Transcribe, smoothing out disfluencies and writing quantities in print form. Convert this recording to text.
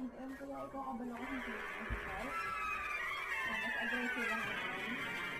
kaya ikaw kabalo kasi sa mas aggressive lang naman.